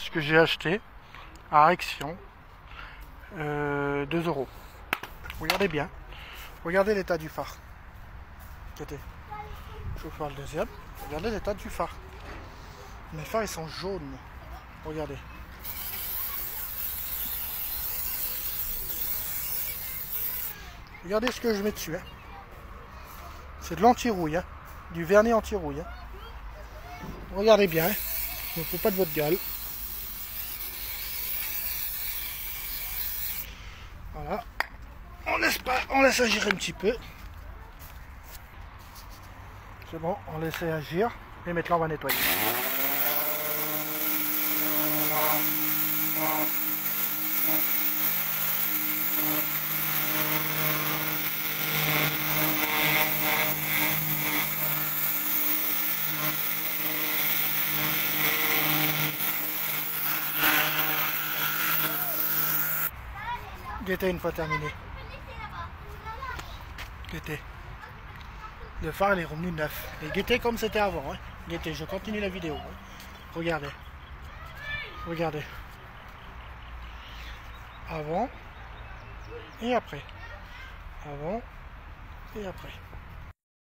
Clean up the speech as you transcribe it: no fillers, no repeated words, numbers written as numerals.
ce que j'ai acheté à Action, 2 €. Regardez bien, regardez l'état du phare. Écoutez, je vais vous faire le deuxième. Regardez l'état du phare. Mes phares ils sont jaunes. Regardez. Regardez ce que je mets dessus. Hein. C'est de l'anti-rouille, hein. Du vernis anti-rouille. Hein. Regardez bien. Hein. Ne faut pas de votre gueule. Voilà. On laisse agir un petit peu. C'est bon, on laisse agir. Et maintenant on va nettoyer. Guettez une fois terminé. Guettez. Le phare il est revenu neuf. Et guettez comme c'était avant. Hein. Guettez, je continue la vidéo. Hein. Regardez. Regardez. Avant et après. Avant et après.